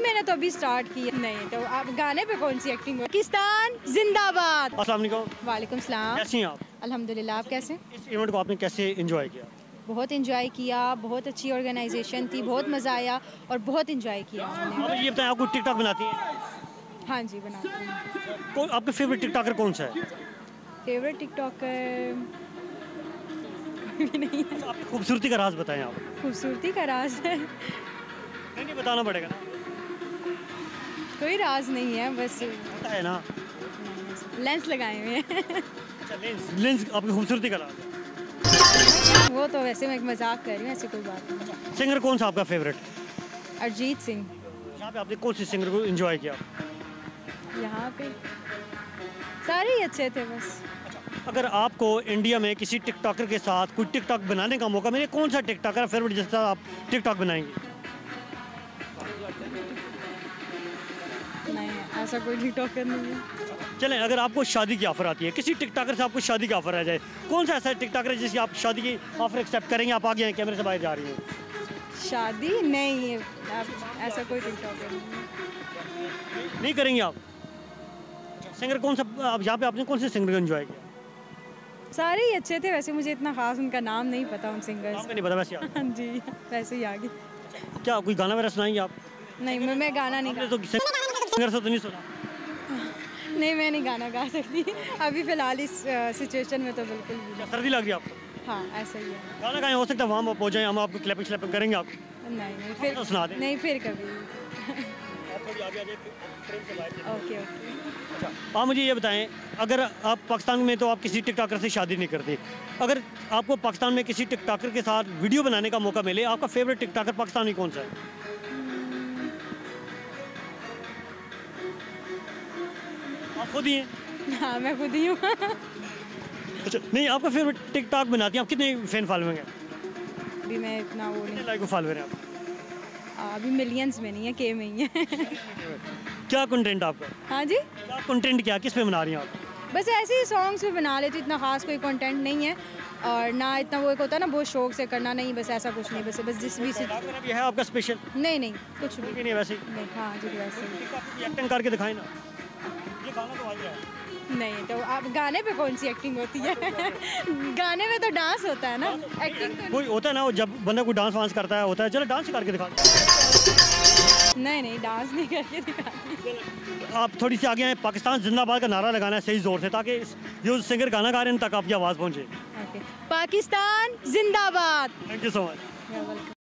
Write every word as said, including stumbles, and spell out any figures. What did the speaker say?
मैंने तो अभी स्टार्ट की है। नहीं तो आप गाने पे कौन सी एक्टिंग? पाकिस्तान जिंदाबाद। अस्सलाम वालेकुम। वालेकुम सलाम। कैसी हैं आप? अल्हम्दुलिल्लाह, आप कैसे? इस इवेंट को आपने कैसे एंजॉय किया? बहुत इंजॉय किया, बहुत अच्छी ऑर्गेनाइजेशन थी, बहुत मज़ा आया और बहुत इंजॉय किया हमने। आप ये बताएं, आपको टिकटॉक बनाती हैं? हाँ जी, बनाती हूँ। कौन आपका फेवरेट टिकटॉकर कौन सा है? फेवरेट टिकटॉकर कोई नहीं है। आपकी खूबसूरती का राज बताएं आप। खूबसूरती का राज है? नहीं नहीं बताना पड़ेगा ना। कोई राज नहीं है, बस पता है ना। लेंस लगाए हुए हैं। अच्छा, लेंस लेंस आपकी खूबसूरती का राज है। वो तो वैसे मैं एक मजाक कर रही हूँ, ऐसी कोई बात नहीं। सिंगर कौन सा आपका फेवरेट? अरिजीत सिंह। यहाँ पे आपने कौन सी सिंगर को एंजॉय किया? यहाँ पे सारे ही अच्छे थे बस। अगर आपको इंडिया में किसी टिकटॉकर के साथ कोई टिकटॉक बनाने का मौका मिले, कौन सा टिकटॉकर फेवरेट जिसका आप टिकटॉक बनाएंगे? नहीं, ऐसा कोई टिकटॉकर नहीं है। चलें, अगर आपको शादी की ऑफर आती है, किसी टिकटॉकर से आपको शादी की ऑफर आ जाए, कौन सा ऐसा टिकटॉकर है जिसकी आप शादी की ऑफर एक्सेप्ट करेंगे? आप आगे हैं, कैमरे से बाहर जा रही हैं। शादी नहीं है, आप ऐसा कोई टिकटॉकर नहीं है। नहीं करेंगे आप? सिंगर कौन सा आप यहाँ पे आपने कौन से सिंगर को एंजॉय किया? सारे ही अच्छे थे वैसे, मुझे इतना खास उनका नाम नहीं पता उन सिंगर्स। आपको नहीं पता वैसे? हाँ जी, वैसे ही आगे। क्या कोई गाना वगैरह सुनाएंगे आप? नहीं, मैं मैं गाना नहीं गा तो सिंगर से तो नहीं सुना? नहीं, मैं नहीं गाना गा सकती अभी फ़िलहाल इस सिचुएशन में तो बिल्कुल भी नहीं। सर्दी लग रही है आपको? हाँ, ऐसा ही है। गाना कहीं हो सकता है वहाँ पहुँच जाए, हम आपको क्लैपिंग स्लैपिंग करेंगे आप? नहीं नहीं फिर तो सुना दें। नहीं, फिर कभी। आप थोड़ी आगे आ जाइए, फ्रेम से बाहर। Okay okay. अच्छा, आप मुझे ये बताएं, अगर आप पाकिस्तान में तो आप किसी टिकटॉकर से शादी नहीं करते, अगर आपको पाकिस्तान में किसी टिकटॉकर के साथ वीडियो बनाने का मौका मिले, आपका फेवरेट टिकटॉकर पाकिस्तान में कौन सा है? आप खुद ही हैं? हाँ, मैं खुद ही हूँ। अच्छा, नहीं, आपका फेवरेट टिकटॉक बनाती हैं आप, कितने फैन फॉलोइंग है? अभी मैं इतना वो नहीं, लाइक फॉलोअर है आप? अभी मिलियंस में नहीं है, के में ही है। क्या कंटेंट आपका? हाँ जी, क्या कंटेंट क्या किस पे बना रही हैं आप? बस ऐसे ही सॉन्ग्स भी बना लेती, इतना खास कोई कंटेंट नहीं है और ना इतना वो एक होता है ना बहुत शौक से करना, नहीं बस ऐसा कुछ नहीं, बस बस जिस भी से भी है आपका स्पेशल? नहीं नहीं कुछ भी भी नहीं वैसे ही? नहीं। हाँ जी, वैसे ही। एक्टिंग करके दिखाएं ना। ये गाना तो आ गया है। नहीं तो आप गाने पे कौन सी एक्टिंग होती है? गाने में तो डांस होता है ना, एक्टिंग तो कोई होता है ना, वो जब बंदा कोई डांस वांस करता है, होता है, चलो डांस करके दिखा। नहीं नहीं, डांस नहीं करके दिखाती। आप थोड़ी सी आगे आए, पाकिस्तान जिंदाबाद का नारा लगाना है सही जोर से, ताकि जो सिंगर गाना गा रहे हैं तक आपकी आवाज़ पहुंचे। ओके, पाकिस्तान जिंदाबाद। Thank you so much. Welcome.